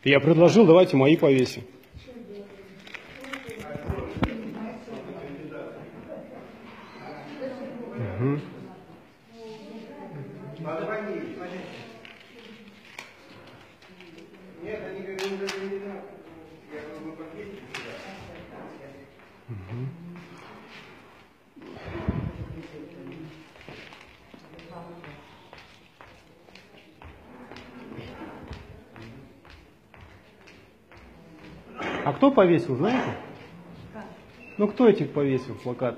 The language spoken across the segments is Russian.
Я предложил, давайте мои повесим. Угу. А кто повесил, знаете? Ну кто этих повесил плакаты?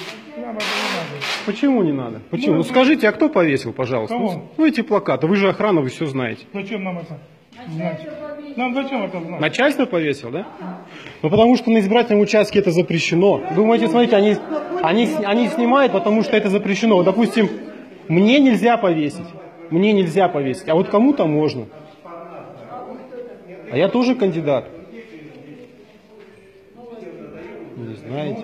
Почему не надо? Почему? Ну скажите, а кто повесил, пожалуйста? Ну эти плакаты, вы же охрана, вы все знаете. Зачем нам это знать? Нам зачем это знать? Начальство повесил, да? Ну потому что на избирательном участке это запрещено. Думаете, смотрите, они снимают, потому что это запрещено. Вот, допустим, мне нельзя повесить. Мне нельзя повесить, а вот кому-то можно. А я тоже кандидат. Не знаете?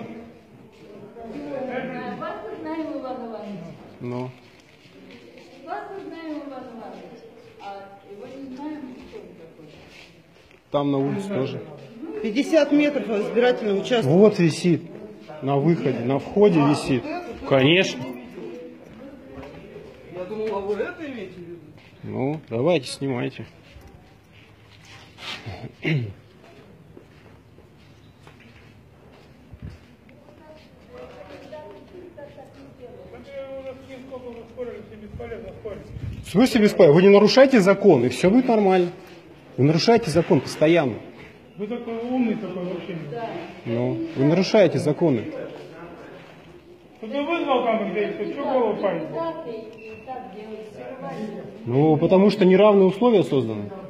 Вас мы знаем, Иван Иванович. Ну. Вас мы знаем, Иван Иванович. А его не знаем, кто он такой. Там на улице тоже. 50 метров от избирательного участка. Вот висит. На выходе, на входе висит. Конечно. Я думал, а вы это имеете в виду? Ну, давайте, снимайте. В смысле бесполезно? Вы не нарушаете закон, и все будет нормально. Вы нарушаете закон постоянно. Вы такой умный такой вообще. Ну, вы нарушаете законы. Ты вызвал там где-то, что голову парить? Так и так делать. Ну, потому что неравные условия созданы.